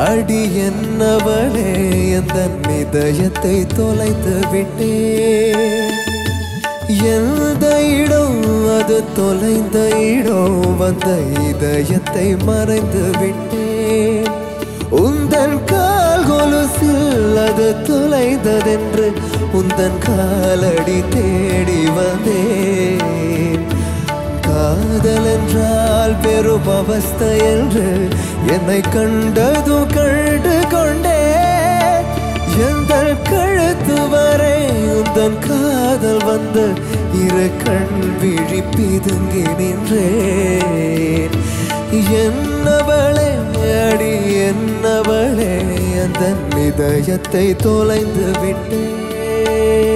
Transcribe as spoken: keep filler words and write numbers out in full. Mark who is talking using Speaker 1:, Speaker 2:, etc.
Speaker 1: அடி என்னவளே எந்த இதயத்தை தொலைத்து விட்டேன் எந்த இடம் அது தொலைந்த இடம் வந்த இதயத்தை மறைந்து விட்டேன் உந்தன் கால் கொலுசில் அது தொலைந்ததென்று உந்தன் காலடி தேடி வந்தேன் காதல் என்றால் பெரும் அவஸ்தை என்று என்னை கண்டதும் கண்டு கொண்டே எந்த கழுத்து வரை உந்தன் காதல் வந்து இரு கண் விழி பிதுங்கி நின்றேன் என்னவளே அடி என்னவளே அந்த இதயத்தை தொலைந்து விட்டேன்